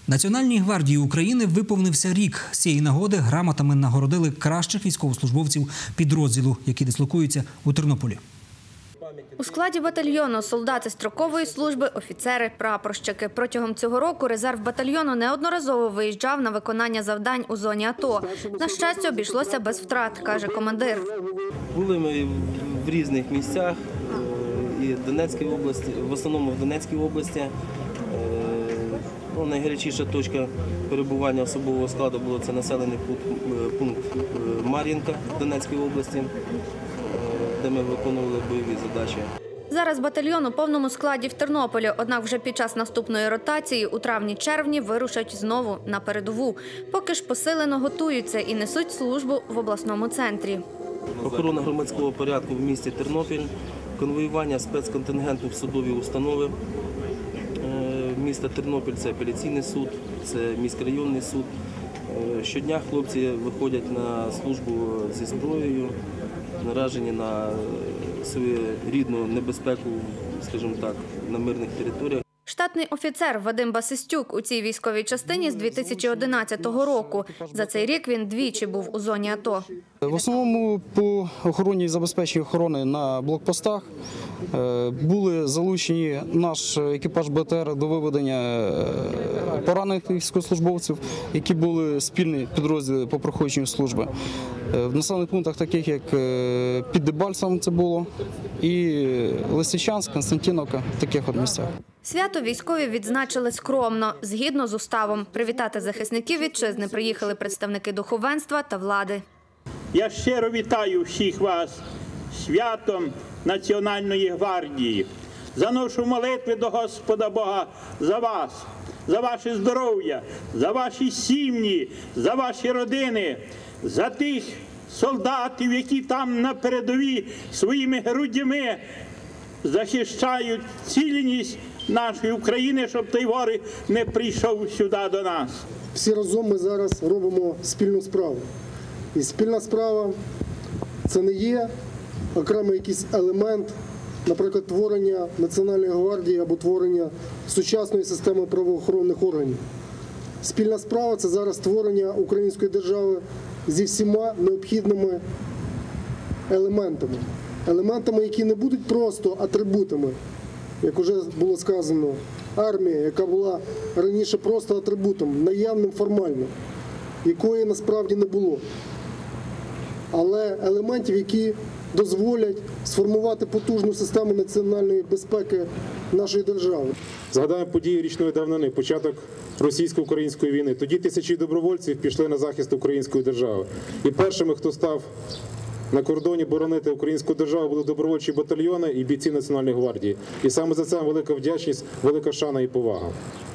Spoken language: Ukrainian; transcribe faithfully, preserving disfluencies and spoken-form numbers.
Національній гвардії України виповнився рік. З цієї нагоди грамотами нагородили кращих військовослужбовців підрозділу, які дислокуються у Тернополі. У складі батальйону – солдати строкової служби, офіцери, прапорщики. Протягом цього року резерв батальйону неодноразово виїжджав на виконання завдань у зоні АТО. На щастя, обійшлося без втрат, каже командир. Були ми в різних місцях, і в Донецькій області, в основному в Донецькій області. Ну, найгарячіша точка перебування особового складу було це населений пункт Мар'їнка в Донецькій області, де ми виконували бойові задачі. Зараз батальйон у повному складі в Тернополі, однак вже під час наступної ротації у травні-червні вирушать знову на передову. Поки ж посилено готуються і несуть службу в обласному центрі. Охорона громадського порядку в місті Тернопіль, конвоювання спецконтингенту в судові установи міста Тернопіль, це апеляційний суд, це міськрайонний суд. Щодня хлопці виходять на службу зі зброєю, наражені на свою рідну небезпеку, скажімо так, на мирних територіях. Штатний офіцер Вадим Басистюк у цій військовій частині з дві тисячі одинадцятого року. За цей рік він двічі був у зоні АТО. В основному по охороні і забезпеченню охорони на блокпостах були залучені наш екіпаж БТР до виведення поранених військовослужбовців, які були спільні підрозділи по проходженню служби. В населених пунктах, таких як під Дебальцевим це було, і Лисичанськ, Константинівка, в таких от місцях. Свято військові відзначили скромно, згідно з уставом. Привітати захисників вітчизни приїхали представники духовенства та влади. Я щиро вітаю всіх вас святом Національної гвардії. Заношу молитви до Господа Бога за вас, за ваше здоров'я, за ваші сім'ї, за ваші родини, за тих солдатів, які там на передовій своїми грудями захищають цілісність нашої України, щоб той ворог не прийшов сюди до нас. Всі разом ми зараз робимо спільну справу. І спільна справа – це не є окремий якийсь елемент, наприклад, творення Національної гвардії або творення сучасної системи правоохоронних органів. Спільна справа – це зараз створення української держави зі всіма необхідними елементами. Елементами, які не будуть просто атрибутами, як вже було сказано, армія, яка була раніше просто атрибутом, наявним формально, якої насправді не було. Але елементів, які дозволять сформувати потужну систему національної безпеки нашої держави. Згадаємо події річної давнини, початок російсько-української війни. Тоді тисячі добровольців пішли на захист української держави. І першими, хто став на кордоні боронити українську державу, були добровольчі батальйони і бійці Національної гвардії. І саме за це велика вдячність, велика шана і повага.